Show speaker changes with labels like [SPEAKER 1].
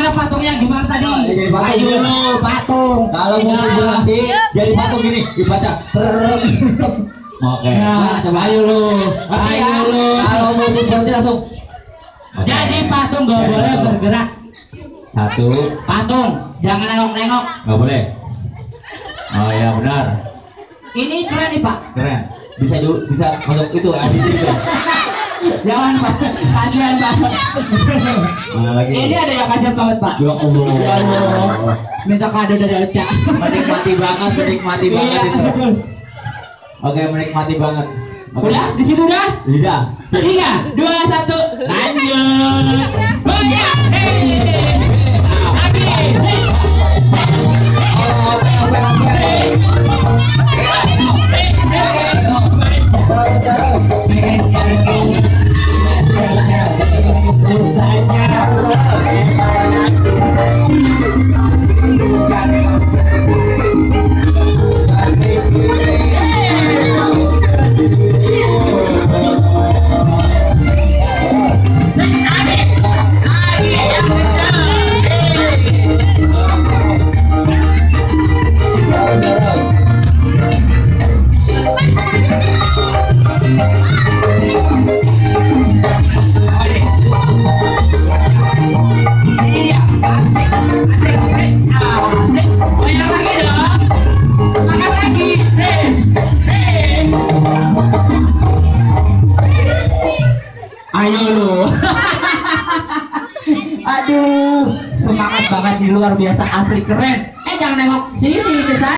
[SPEAKER 1] Gimana patungnya? Gimana tadi?
[SPEAKER 2] Jadi patung.
[SPEAKER 1] Ayo lu, patung.
[SPEAKER 2] Kalau mau berhenti jadi patung gini dibaca. Oke.
[SPEAKER 1] Nah, coba ayo lu. Ayo lu.
[SPEAKER 2] Kalau mau berhenti langsung.
[SPEAKER 1] Jadi patung gak boleh bergerak.
[SPEAKER 2] Satu.
[SPEAKER 1] Patung, jangan nengok-nengok.
[SPEAKER 2] Nggak boleh. Oh ya benar.
[SPEAKER 1] Ini keren nih Pak.
[SPEAKER 2] Keren. Bisa masuk itu edisi itu.
[SPEAKER 1] Jangan Pak, kasihan Pak.
[SPEAKER 2] Mana lagi?
[SPEAKER 1] Ini ada yang kasihan banget Pak.
[SPEAKER 2] Ya Allah.
[SPEAKER 1] Ya Allah. Minta kado dari Ocha.
[SPEAKER 2] Menikmati banget
[SPEAKER 1] Iya.
[SPEAKER 2] itu. Oke, menikmati banget. Oke.
[SPEAKER 1] Udah? Di situ udah?
[SPEAKER 2] Tidak.
[SPEAKER 1] 3, 2, 1, lanjut. Goyang. Ayo lu. Aduh, semangat banget di luar biasa, asli keren. Jangan nengok sini ke sana.